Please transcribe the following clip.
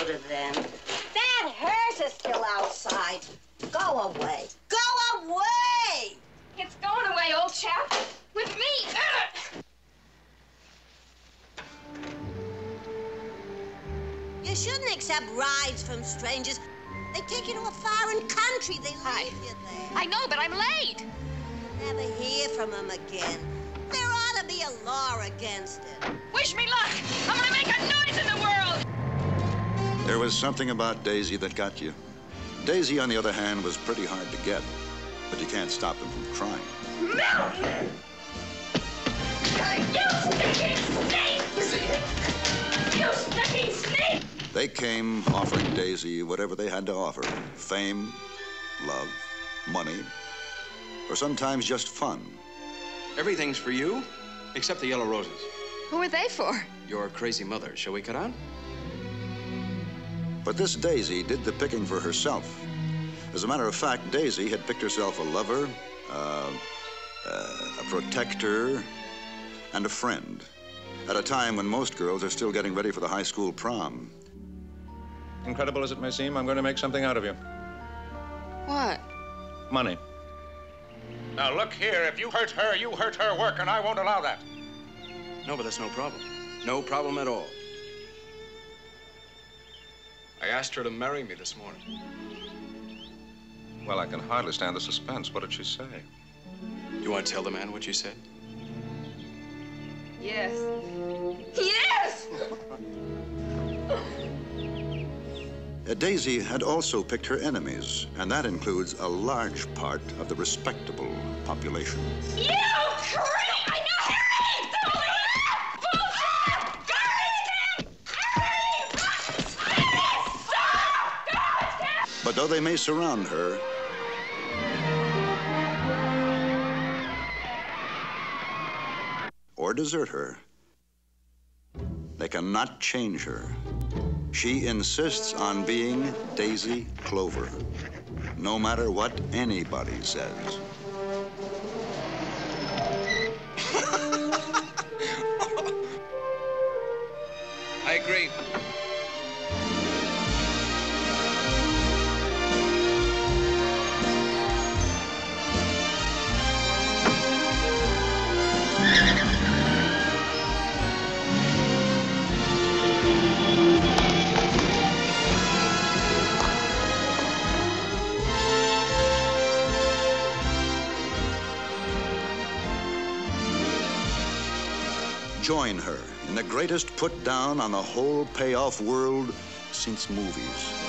go to them. That hearse is still outside. Go away. Go away! It's going away, old chap. With me. You shouldn't accept rides from strangers. They take you to a foreign country. They leave you there. I know, but I'm late. You'll never hear from them again. There ought to be a law against it. Wish me luck. I'm gonna make a noise in the world. There was something about Daisy that got you. Daisy, on the other hand, was pretty hard to get, but you can't stop them from trying. Mountain! You stinking snake! You stinking snake! They came offering Daisy whatever they had to offer. Fame, love, money, or sometimes just fun. Everything's for you, except the yellow roses. Who are they for? Your crazy mother. Shall we cut out? But this Daisy did the picking for herself. As a matter of fact, Daisy had picked herself a lover, a protector, and a friend, at a time when most girls are still getting ready for the high school prom. Incredible as it may seem, I'm going to make something out of you. What? Money. Now, look here. If you hurt her work, and I won't allow that. No, but that's no problem. No problem at all. I asked her to marry me this morning. Well, I can hardly stand the suspense. What did she say? You want to tell the man what you said? Yes. Yes! Daisy had also picked her enemies, and that includes a large part of the respectable population. You crazy! I know! But though they may surround her, or desert her, they cannot change her. She insists on being Daisy Clover, no matter what anybody says. I agree. Join her in the greatest put down on the whole payoff world since movies.